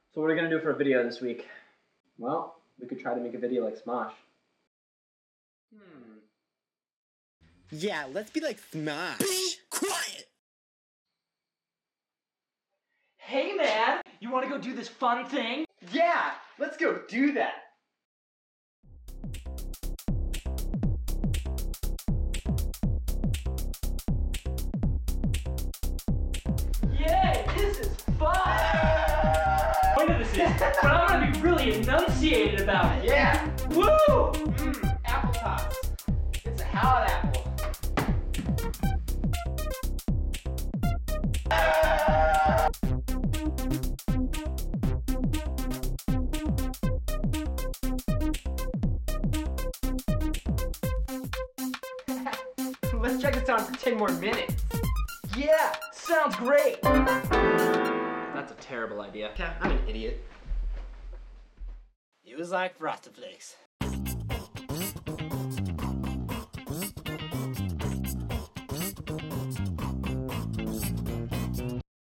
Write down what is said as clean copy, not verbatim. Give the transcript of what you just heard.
So what are we gonna do for a video this week? Well, we could try to make a video like Smosh. Yeah, let's be like Smosh. Be quiet! Hey man, you wanna go do this fun thing? Yeah, let's go do that. Yay, this is fun! I know this is, but I'm gonna be really enunciated about it. Yeah! Woo! Apple tots. It's a hell of an apple. Let's check this out for 10 more minutes. Yeah, sounds great. That's a terrible idea. I'm an idiot. It was like Frosted Flakes.